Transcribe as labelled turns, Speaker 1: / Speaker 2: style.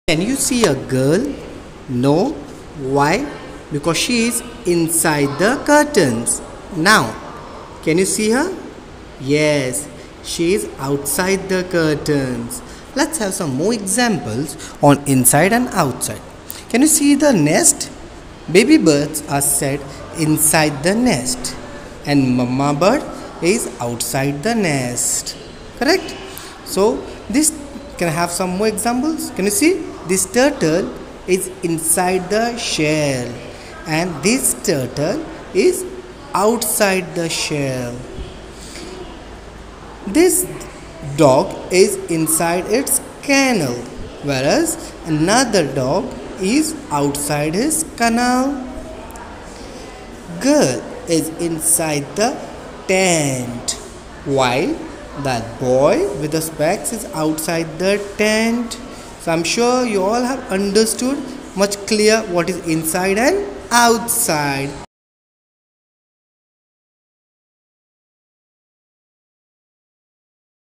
Speaker 1: Can you see a girl? No. Why? Because she is inside the curtains. Now, can you see her? Yes, she is outside the curtains. Let's have some more examples on inside and outside. Can you see the nest? Baby birds are set inside the nest, and mama bird is outside the nest. Correct? So, this can I have some more examples? Can you see? This turtle is inside the shell, and this turtle is outside the shell. This dog is inside its kennel, whereas another dog is outside his kennel. Girl is inside the tent, while that boy with the specs is outside the tent. So I'm sure you all have understood much clear what is inside and outside.